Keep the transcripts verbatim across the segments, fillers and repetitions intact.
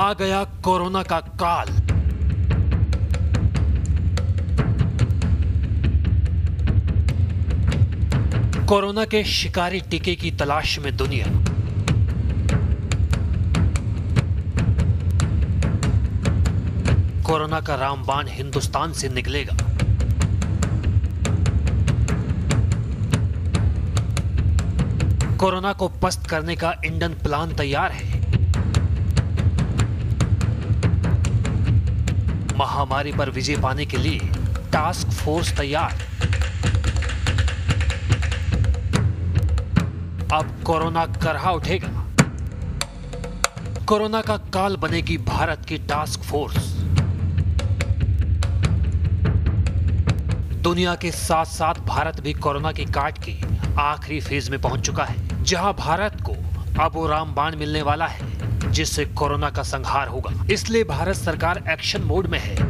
आ गया कोरोना का काल। कोरोना के शिकारी टीके की तलाश में दुनिया। कोरोना का रामबाण हिंदुस्तान से निकलेगा। कोरोना को पस्त करने का इंडियन प्लान तैयार है। महामारी पर विजय पाने के लिए टास्क फोर्स तैयार। अब कोरोना करहा उठेगा। कोरोना का काल बनेगी भारत की टास्क फोर्स। दुनिया के साथ साथ भारत भी कोरोना की काट के आखिरी फेज में पहुंच चुका है, जहां भारत को अब वो रामबाण मिलने वाला है जिससे कोरोना का संहार होगा। इसलिए भारत सरकार एक्शन मोड में है।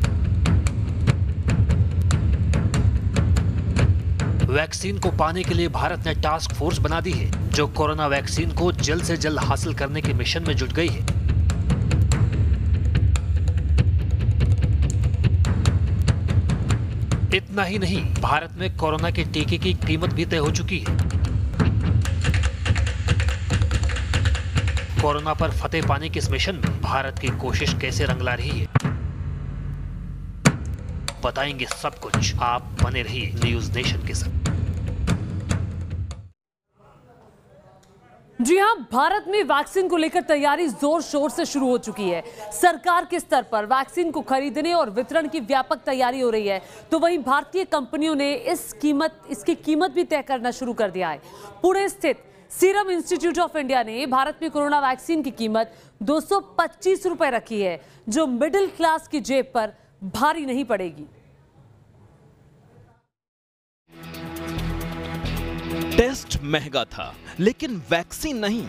वैक्सीन को पाने के लिए भारत ने टास्क फोर्स बना दी है, जो कोरोना वैक्सीन को जल्द से जल्द हासिल करने के मिशन में जुट गई है। इतना ही नहीं, भारत में कोरोना के टीके की कीमत भी तय हो चुकी है। कोरोना पर फतेह पाने के इस मिशन में भारत की कोशिश कैसे रंग ला रही है, बताएंगे सब कुछ। आप बने रहिए न्यूज नेशन के साथ। जी हां, भारत में वैक्सीन को लेकर तैयारी जोर शोर से शुरू हो चुकी है। सरकार के स्तर पर वैक्सीन को खरीदने और वितरण की व्यापक तैयारी हो रही है, तो वहीं भारतीय कंपनियों ने इस कीमत इसकी कीमत भी तय करना शुरू कर दिया है। पुणे स्थित सीरम इंस्टीट्यूट ऑफ इंडिया ने भारत में कोरोना वैक्सीन की कीमत दो सौ पच्चीस रुपए रखी है, जो मिडिल क्लास की जेब पर भारी नहीं पड़ेगी। टेस्ट महंगा था, लेकिन वैक्सीन नहीं।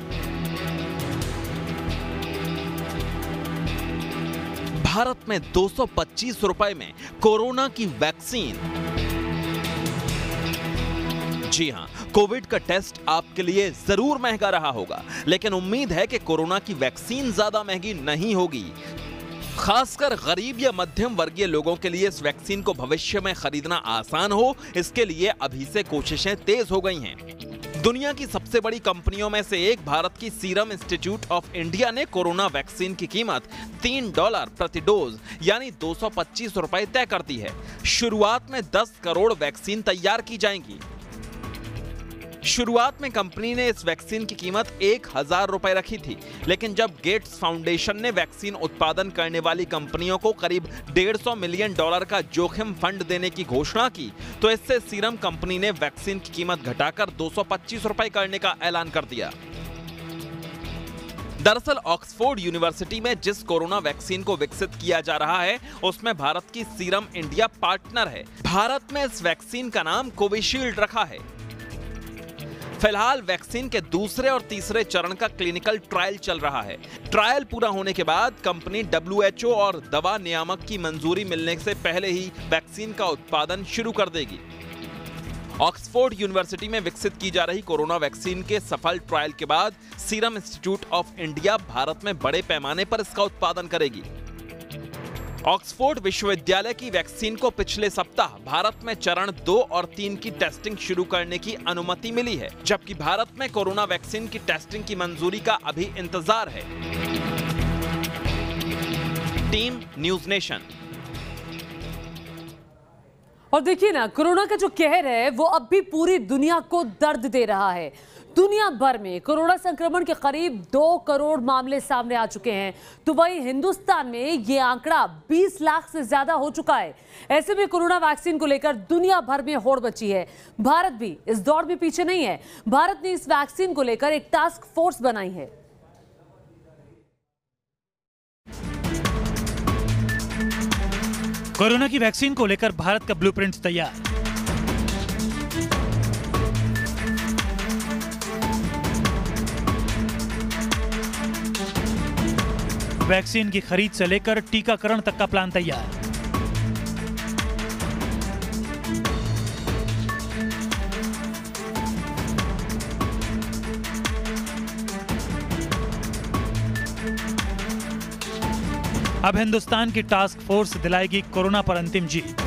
भारत में दो सौ पच्चीस रुपए में कोरोना की वैक्सीन। जी हां, कोविड का टेस्ट आपके लिए जरूर महंगा रहा होगा, लेकिन उम्मीद है कि कोरोना की वैक्सीन ज्यादा महंगी नहीं होगी। खासकर गरीब या मध्यम वर्गीय लोगों के लिए इस वैक्सीन को भविष्य में खरीदना आसान हो, इसके लिए अभी से कोशिशें तेज हो गई हैं। दुनिया की सबसे बड़ी कंपनियों में से एक भारत की सीरम इंस्टीट्यूट ऑफ इंडिया ने कोरोना वैक्सीन की कीमत तीन डॉलर प्रति डोज यानी दो सौ पच्चीस रुपए तय कर दी है। शुरुआत में दस करोड़ वैक्सीन तैयार की जाएंगी। शुरुआत में कंपनी ने इस वैक्सीन की कीमत एक हजार रुपए रखी थी, लेकिन जब गेट्स फाउंडेशन ने वैक्सीन उत्पादन करने वाली कंपनियों को करीब डेढ़ सौ मिलियन डॉलर का जोखिम फंड देने की घोषणा की, तो इससे सीरम कंपनी ने वैक्सीन की कीमत घटाकर दो सौ पच्चीस रुपए करने का ऐलान कर दिया। दरअसल ऑक्सफोर्ड यूनिवर्सिटी में जिस कोरोना वैक्सीन को विकसित किया जा रहा है, उसमें भारत की सीरम इंडिया पार्टनर है। भारत में इस वैक्सीन का नाम कोविशील्ड रखा है। फिलहाल वैक्सीन के दूसरे और तीसरे चरण का क्लिनिकल ट्रायल चल रहा है। ट्रायल पूरा होने के बाद कंपनी डब्ल्यू एच ओ और दवा नियामक की मंजूरी मिलने से पहले ही वैक्सीन का उत्पादन शुरू कर देगी। ऑक्सफोर्ड यूनिवर्सिटी में विकसित की जा रही कोरोना वैक्सीन के सफल ट्रायल के बाद Serum Institute of India Bharat में बड़े पैमाने पर इसका उत्पादन करेगी। ऑक्सफोर्ड विश्वविद्यालय की वैक्सीन को पिछले सप्ताह भारत में चरण दो और तीन की टेस्टिंग शुरू करने की अनुमति मिली है, जबकि भारत में कोरोना वैक्सीन की टेस्टिंग की मंजूरी का अभी इंतजार है। Team news nation. और देखिए ना, कोरोना का जो कहर है वो अब भी पूरी दुनिया को दर्द दे रहा है। दुनिया भर में कोरोना संक्रमण के करीब दो करोड़ मामले सामने आ चुके हैं, तो वहीं हिंदुस्तान में ये आंकड़ा बीस लाख से ज्यादा हो चुका है। ऐसे में कोरोना वैक्सीन को लेकर दुनिया भर में होड़ मची है। भारत भी इस दौड़ में पीछे नहीं है। भारत ने इस वैक्सीन को लेकर एक टास्क फोर्स बनाई है। कोरोना की वैक्सीन को लेकर भारत का ब्लूप्रिंट तैयार। वैक्सीन की खरीद से लेकर टीकाकरण तक का प्लान तैयार। अब हिंदुस्तान की टास्क फोर्स दिलाएगी कोरोना पर अंतिम जीत।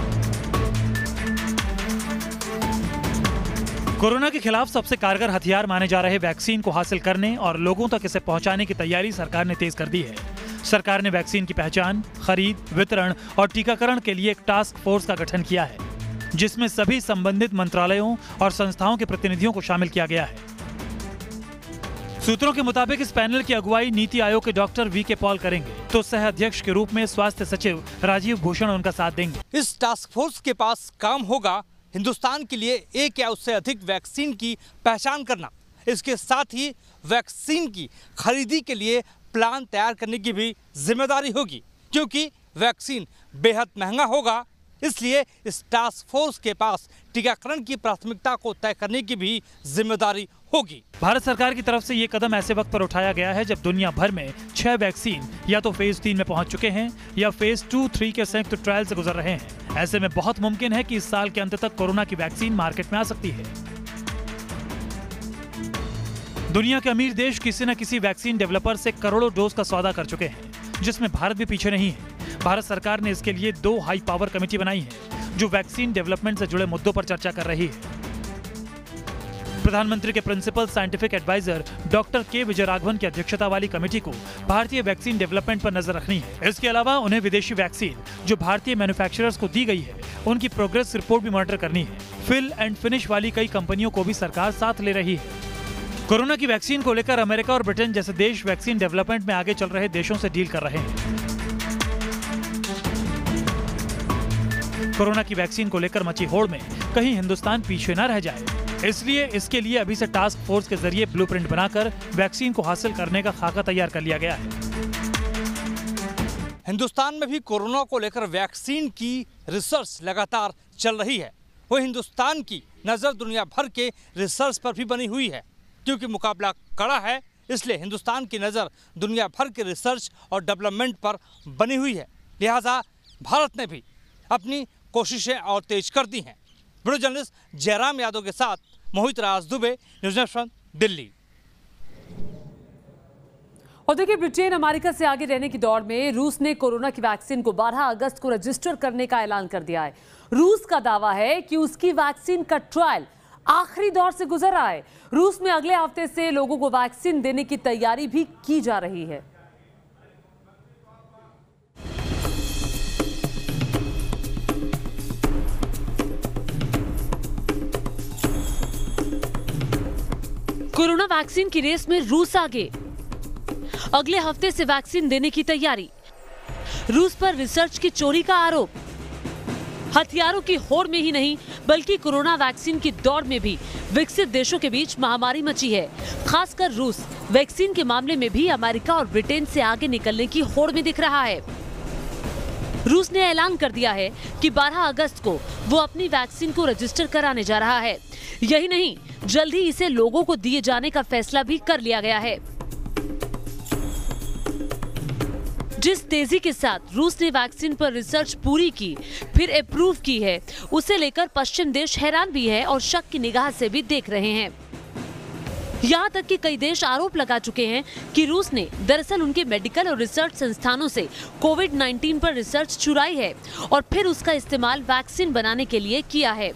कोरोना के खिलाफ सबसे कारगर हथियार माने जा रहे वैक्सीन को हासिल करने और लोगों तक इसे पहुंचाने की तैयारी सरकार ने तेज कर दी है। सरकार ने वैक्सीन की पहचान, खरीद, वितरण और टीकाकरण के लिए एक टास्क फोर्स का गठन किया है, जिसमें सभी संबंधित मंत्रालयों और संस्थाओं के प्रतिनिधियों को शामिल किया गया है। सूत्रों के मुताबिक इस पैनल की अगुवाई नीति आयोग के डॉक्टर वी के पॉल करेंगे, तो सह अध्यक्ष के रूप में स्वास्थ्य सचिव राजीव भूषण उनका साथ देंगे। इस टास्क फोर्स के पास काम होगा हिंदुस्तान के लिए एक या उससे अधिक वैक्सीन की पहचान करना। इसके साथ ही वैक्सीन की खरीदी के लिए प्लान तैयार करने की भी जिम्मेदारी होगी, क्योंकि वैक्सीन बेहद महंगा होगा। इसलिए इस टास्क फोर्स के पास टीकाकरण की प्राथमिकता को तय करने की भी जिम्मेदारी होगी। भारत सरकार की तरफ से ये कदम ऐसे वक्त पर उठाया गया है जब दुनिया भर में छह वैक्सीन या तो फेज तीन में पहुंच चुके हैं या फेज टू थ्री के संयुक्त ट्रायल से गुजर रहे हैं। ऐसे में बहुत मुमकिन है कि इस साल के अंत तक कोरोना की वैक्सीन मार्केट में आ सकती है। दुनिया के अमीर देश किसी न किसी वैक्सीन डेवलपर से करोड़ों डोज का सौदा कर चुके हैं, जिसमें भारत भी पीछे नहीं है। भारत सरकार ने इसके लिए दो हाई पावर कमेटी बनाई है, जो वैक्सीन डेवलपमेंट से जुड़े मुद्दों पर चर्चा कर रही है। प्रधानमंत्री के प्रिंसिपल साइंटिफिक एडवाइजर डॉक्टर के विजयराघवन की अध्यक्षता वाली कमेटी को भारतीय वैक्सीन डेवलपमेंट पर नजर रखनी है। इसके अलावा उन्हें विदेशी वैक्सीन जो भारतीय मैन्युफैक्चरर्स को दी गई है, उनकी प्रोग्रेस रिपोर्ट भी मॉनिटर करनी है। फिल एंड फिनिश वाली कई कंपनियों को भी सरकार साथ ले रही है। कोरोना की वैक्सीन को लेकर अमेरिका और ब्रिटेन जैसे देश वैक्सीन डेवलपमेंट में आगे चल रहे देशों से डील कर रहे हैं। कोरोना की वैक्सीन को लेकर मची होड़ में कहीं हिंदुस्तान पीछे न रह जाए, इसलिए इसके लिए अभी से टास्क फोर्स के जरिए ब्लूप्रिंट बनाकर वैक्सीन को हासिल करने का खाका तैयार कर लिया गया है। हिंदुस्तान में भी कोरोना को लेकर वैक्सीन की रिसर्च लगातार चल रही है। वो हिंदुस्तान की नजर दुनिया भर के रिसर्च पर भी बनी हुई है, क्योंकि मुकाबला कड़ा है। इसलिए हिंदुस्तान की नजर दुनिया भर के रिसर्च और डेवलपमेंट पर बनी हुई है। लिहाजा भारत ने भी अपनी कोशिशें और तेज कर दी हैं। वीडियो जर्नलिस्ट जयराम यादव के साथ मोहित राज दुबे, न्यूज़ नेशन, दिल्ली। और देखिए, ब्रिटेन अमेरिका से आगे रहने की दौड़ में रूस ने कोरोना की वैक्सीन को बारह अगस्त को रजिस्टर करने का ऐलान कर दिया है। रूस का दावा है कि उसकी वैक्सीन का ट्रायल आखिरी दौर से गुजर रहा है। रूस में अगले हफ्ते से लोगों को वैक्सीन देने की तैयारी भी की जा रही है। कोरोना वैक्सीन की रेस में रूस आगे, अगले हफ्ते से वैक्सीन देने की तैयारी। रूस पर रिसर्च की चोरी का आरोप। हथियारों की होड़ में ही नहीं बल्कि कोरोना वैक्सीन की दौड़ में भी विकसित देशों के बीच महामारी मची है। खासकर रूस वैक्सीन के मामले में भी अमेरिका और ब्रिटेन से आगे निकलने की होड़ में दिख रहा है। रूस ने ऐलान कर दिया है कि बारह अगस्त को वो अपनी वैक्सीन को रजिस्टर कराने जा रहा है। यही नहीं, जल्द ही इसे लोगों को दिए जाने का फैसला भी कर लिया गया है। जिस तेजी के साथ रूस ने वैक्सीन पर रिसर्च पूरी की फिर अप्रूव की है, उसे लेकर पश्चिम देश हैरान भी है और शक की निगाह से भी देख रहे हैं। यहाँ तक कि कई देश आरोप लगा चुके हैं कि रूस ने दरअसल उनके मेडिकल और रिसर्च संस्थानों से कोविड नाइन्टीन पर रिसर्च चुराई है और फिर उसका इस्तेमाल वैक्सीन बनाने के लिए किया है।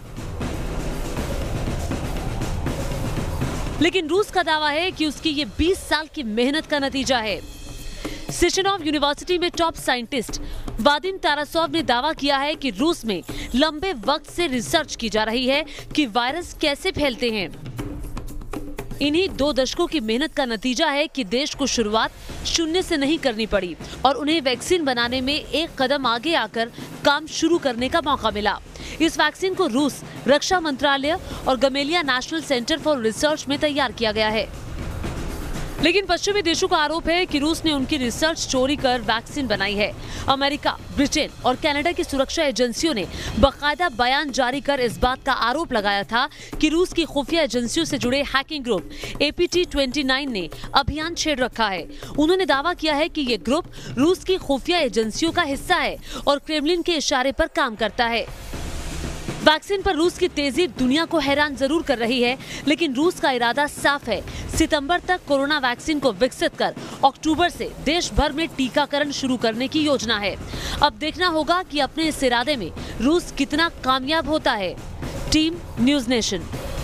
लेकिन रूस का दावा है कि उसकी ये बीस साल की मेहनत का नतीजा है। सिशनोव यूनिवर्सिटी में टॉप साइंटिस्ट वादिम तारासोव ने दावा किया है कि रूस में लंबे वक्त से रिसर्च की जा रही है कि वायरस कैसे फैलते हैं। इन्हीं दो दशकों की मेहनत का नतीजा है कि देश को शुरुआत शून्य से नहीं करनी पड़ी और उन्हें वैक्सीन बनाने में एक कदम आगे आकर काम शुरू करने का मौका मिला। इस वैक्सीन को रूस रक्षा मंत्रालय और Gamaleya national centre for research में तैयार किया गया है। लेकिन पश्चिमी देशों का आरोप है कि रूस ने उनकी रिसर्च चोरी कर वैक्सीन बनाई है। अमेरिका, ब्रिटेन और कनाडा की सुरक्षा एजेंसियों ने बाकायदा बयान जारी कर इस बात का आरोप लगाया था कि रूस की खुफिया एजेंसियों से जुड़े hacking group A P T उनतीस ने अभियान छेड़ रखा है। उन्होंने दावा किया है कि ये ग्रुप रूस की खुफिया एजेंसियों का हिस्सा है और क्रेमलिन के इशारे पर काम करता है। वैक्सीन पर रूस की तेजी दुनिया को हैरान जरूर कर रही है, लेकिन रूस का इरादा साफ है। सितंबर तक कोरोना वैक्सीन को विकसित कर अक्टूबर से देश भर में टीकाकरण शुरू करने की योजना है। अब देखना होगा कि अपने इस इरादे में रूस कितना कामयाब होता है। Team news nation.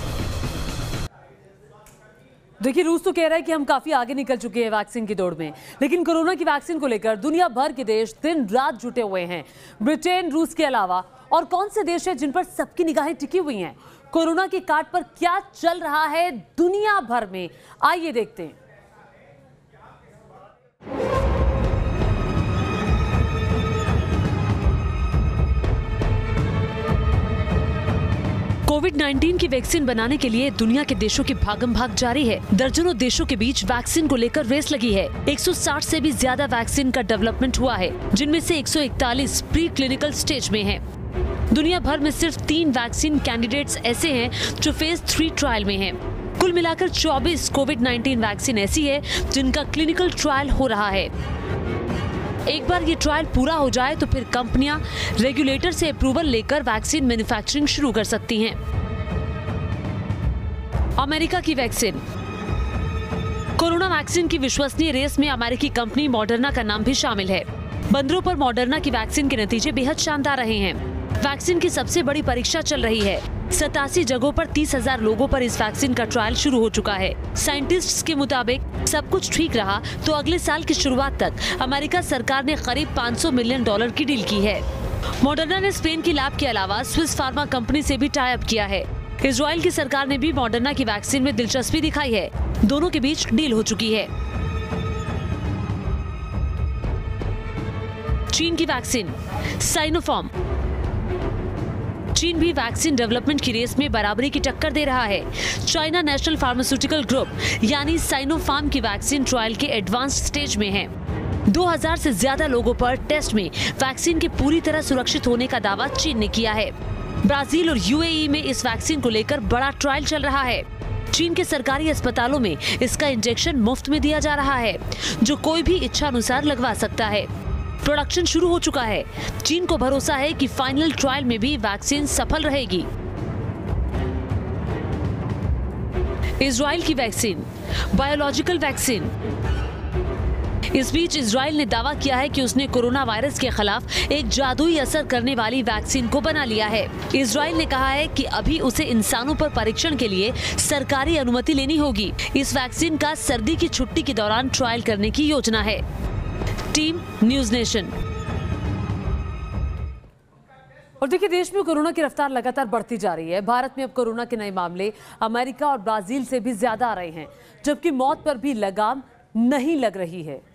देखिए, रूस तो कह रहा है कि हम काफी आगे निकल चुके हैं वैक्सीन की दौड़ में, लेकिन कोरोना की वैक्सीन को लेकर दुनिया भर के देश दिन रात जुटे हुए हैं। ब्रिटेन, रूस के अलावा और कौन से देश हैं जिन पर सबकी निगाहें टिकी हुई हैं? कोरोना की काट पर क्या चल रहा है दुनिया भर में, आइए देखते हैं। कोविड नाइनटीन की वैक्सीन बनाने के लिए दुनिया के देशों की भागम भाग जारी है। दर्जनों देशों के बीच वैक्सीन को लेकर रेस लगी है। एक सौ साठ से भी ज्यादा वैक्सीन का डेवलपमेंट हुआ है, जिनमें से एक सौ इकतालीस प्री क्लिनिकल स्टेज में हैं। दुनिया भर में सिर्फ तीन वैक्सीन कैंडिडेट्स ऐसे हैं जो फेज थ्री ट्रायल में हैं। कुल मिलाकर चौबीस कोविड नाइनटीन वैक्सीन ऐसी है जिनका क्लिनिकल ट्रायल हो रहा है। एक बार ये ट्रायल पूरा हो जाए तो फिर कंपनियां रेगुलेटर से अप्रूवल लेकर वैक्सीन मैन्युफैक्चरिंग शुरू कर सकती हैं। अमेरिका की वैक्सीन। कोरोना वैक्सीन की विश्वसनीय रेस में अमेरिकी कंपनी मॉडर्ना का नाम भी शामिल है। बंदरों पर मॉडर्ना की वैक्सीन के नतीजे बेहद शानदार रहे हैं। वैक्सीन की सबसे बड़ी परीक्षा चल रही है। सतासी जगहों पर तीस हजार लोगों पर इस वैक्सीन का ट्रायल शुरू हो चुका है। साइंटिस्ट्स के मुताबिक सब कुछ ठीक रहा तो अगले साल की शुरुआत तक अमेरिका सरकार ने करीब पाँच सौ मिलियन डॉलर की डील की है। मॉडर्ना ने स्पेन की लैब के अलावा स्विस फार्मा कंपनी से भी टाई अप किया है। इजराइल की सरकार ने भी मॉडर्ना की वैक्सीन में दिलचस्पी दिखाई है। दोनों के बीच डील हो चुकी है। चीन की वैक्सीन साइनोफार्म। चीन भी वैक्सीन डेवलपमेंट की रेस में बराबरी की टक्कर दे रहा है। चाइना नेशनल फार्मास्यूटिकल ग्रुप यानी साइनोफार्म की वैक्सीन ट्रायल के एडवांस्ड स्टेज में है। दो हज़ार से ज्यादा लोगों पर टेस्ट में वैक्सीन के पूरी तरह सुरक्षित होने का दावा चीन ने किया है। ब्राजील और यूएई में इस वैक्सीन को लेकर बड़ा ट्रायल चल रहा है। चीन के सरकारी अस्पतालों में इसका इंजेक्शन मुफ्त में दिया जा रहा है, जो कोई भी इच्छा अनुसार लगवा सकता है। प्रोडक्शन शुरू हो चुका है। चीन को भरोसा है कि फाइनल ट्रायल में भी वैक्सीन सफल रहेगी। इजराइल की वैक्सीन बायोलॉजिकल वैक्सीन। इस बीच इजराइल ने दावा किया है कि उसने कोरोना वायरस के खिलाफ एक जादुई असर करने वाली वैक्सीन को बना लिया है। इजराइल ने कहा है कि अभी उसे इंसानों पर परीक्षण के लिए सरकारी अनुमति लेनी होगी। इस वैक्सीन का सर्दी की छुट्टी के दौरान ट्रायल करने की योजना है। Team news nation. और देखिए, देश में कोरोना की रफ्तार लगातार बढ़ती जा रही है। भारत में अब कोरोना के नए मामले अमेरिका और ब्राजील से भी ज्यादा आ रहे हैं, जबकि मौत पर भी लगाम नहीं लग रही है।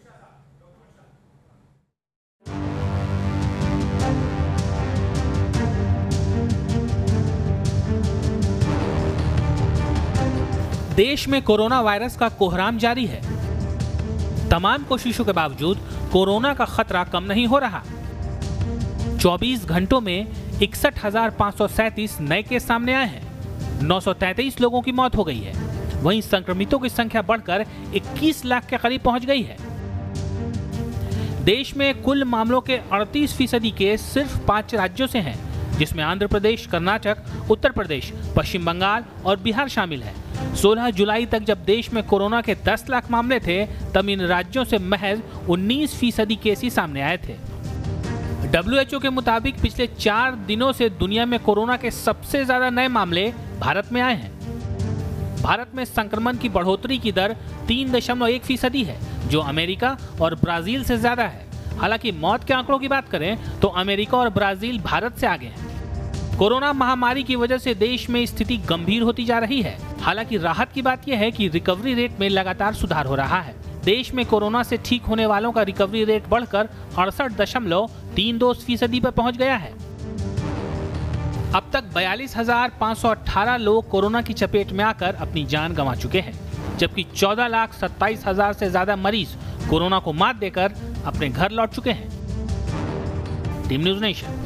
देश में कोरोना वायरस का कोहराम जारी है। तमाम कोशिशों के बावजूद कोरोना का खतरा कम नहीं हो रहा। चौबीस घंटों में इकसठ हजार पाँच सौ सैंतीस नए केस सामने आए हैं। नौ सौ तैंतीस लोगों की मौत हो गई है। वहीं संक्रमितों की संख्या बढ़कर इक्कीस लाख के करीब पहुंच गई है। देश में कुल मामलों के अड़तीस फीसदी केस सिर्फ पांच राज्यों से हैं, जिसमें आंध्र प्रदेश, कर्नाटक, उत्तर प्रदेश, पश्चिम बंगाल और बिहार शामिल है। सोलह जुलाई तक जब देश में कोरोना के दस लाख मामले थे, तब इन राज्यों से महज उन्नीस फीसदी केस ही सामने आए थे। डब्ल्यू एच ओ के मुताबिक पिछले चार दिनों से दुनिया में कोरोना के सबसे ज्यादा नए मामले भारत में आए हैं। भारत में संक्रमण की बढ़ोतरी की दर तीन दशमलव एक फीसदी है, जो अमेरिका और ब्राजील से ज्यादा है। हालांकि मौत के आंकड़ों की बात करें तो अमेरिका और ब्राजील भारत से आगे हैं। कोरोना महामारी की वजह से देश में स्थिति गंभीर होती जा रही है। हालांकि राहत की बात यह है कि रिकवरी रेट में लगातार सुधार हो रहा है। देश में कोरोना से ठीक होने वालों का रिकवरी रेट बढ़कर अड़सठ दशमलव तीन दो फीसदी पर पहुंच गया है। अब तक बयालीस हजार पाँच सौ अठारह लोग कोरोना की चपेट में आकर अपनी जान गंवा चुके हैं, जबकि चौदह लाख सत्ताईस हजार से ज्यादा मरीज कोरोना को मात देकर अपने घर लौट चुके हैं। Team news nation.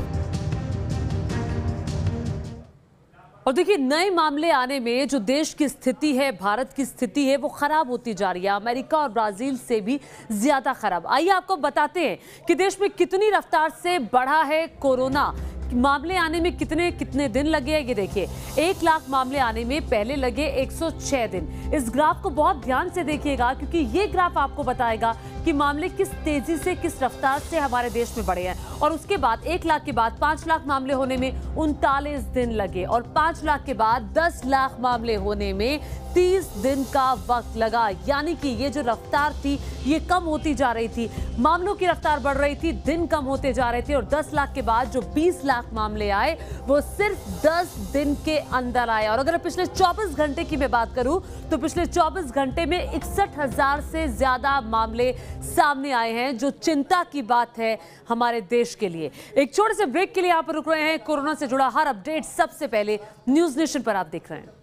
और देखिए, नए मामले आने में जो देश की स्थिति है, भारत की स्थिति है, वो खराब होती जा रही है। अमेरिका और ब्राजील से भी ज्यादा खराब। आइए आपको बताते हैं कि देश में कितनी रफ्तार से बढ़ा है कोरोना, मामले आने में कितने कितने दिन लगे ये देखिए। एक लाख मामले आने में पहले लगे एक सौ छह दिन। इस ग्राफ को बहुत ध्यान से देखिएगा क्योंकि ये ग्राफ आपको बताएगा कि मामले किस तेजी से, किस रफ्तार से हमारे देश में बढ़े हैं। और उसके बाद एक लाख के बाद पांच लाख मामले होने में उनतालीस दिन लगे और पांच लाख के बाद दस लाख मामले होने में तीस दिन का वक्त लगा। यानी कि ये जो रफ्तार थी ये कम होती जा रही थी, मामलों की रफ्तार बढ़ रही थी, दिन कम होते जा रहे थे। और दस लाख के बाद जो बीस लाख मामले आए वो सिर्फ दस दिन के अंदर आए। और अगर पिछले चौबीस घंटे की मैं बात करूं तो पिछले चौबीस घंटे में इकसठ हजार से ज्यादा मामले सामने आए हैं, जो चिंता की बात है हमारे देश के लिए। एक छोटे से ब्रेक के लिए आप रुक रहे हैं। कोरोना से जुड़ा हर अपडेट सबसे पहले न्यूज नेशन पर आप देख रहे हैं।